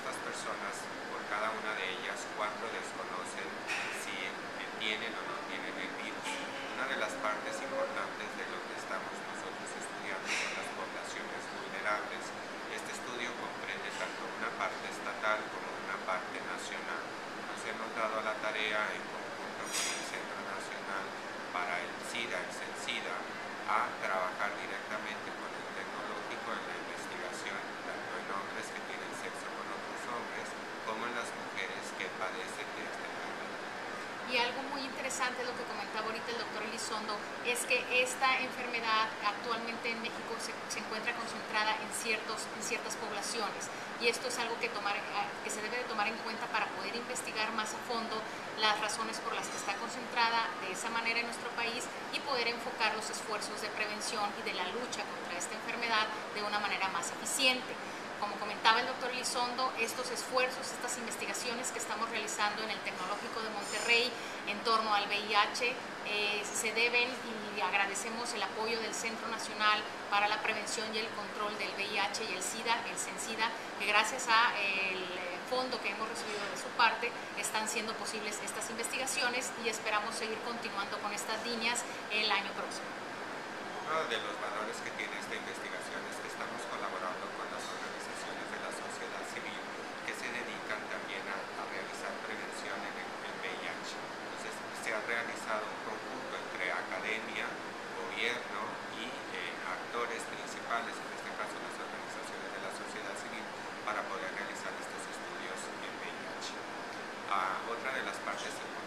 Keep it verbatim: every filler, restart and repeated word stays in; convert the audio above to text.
estas personas, por cada una de ellas, cuatro desconocen si tienen o no tienen el virus. Una de las partes importantes de lo que estamos nosotros estudiando son las poblaciones vulnerables. Este estudio comprende tanto una parte estatal como una parte nacional. Nos hemos dado la tarea en conjunto con el Centro Nacional para el SIDA, el CENSIDA, a trabajar directamente con el tecnológico en la investigación, tanto en hombres que tienen sexo con otros hombres, como en las mujeres que padecen de esta enfermedad. Y algo muy interesante, lo que comentaba ahorita el doctor Elizondo, es que esta enfermedad actualmente en México se, se encuentra concentrada en, ciertos, en ciertas poblaciones, y esto es algo que, tomar, que se debe de tomar en cuenta para poder investigar más a fondo las razones por las que está concentrada de esa manera en nuestro país y poder enfocar los esfuerzos de prevención y de la lucha contra esta enfermedad de una manera más eficiente. Como comentaba el doctor Elizondo, estos esfuerzos, estas investigaciones que estamos realizando en el Tecnológico de Monterrey en torno al V I H eh, se deben, y agradecemos el apoyo del Centro Nacional para la Prevención y el Control del V I H y el SIDA, el CENSIDA, que gracias al fondo que hemos recibido de su parte están siendo posibles estas investigaciones, y esperamos seguir continuando con estas líneas el año próximo. Uno de los valores que tiene esta investigación es que estamos colaborando con las organizaciones de la sociedad civil que se dedican también a, a realizar prevención en el, el V I H. Entonces se ha realizado un conjunto entre academia, gobierno y eh, actores principales, en este caso las organizaciones de la sociedad civil, para poder realizar estos estudios en V I H. Ah, otra de las partes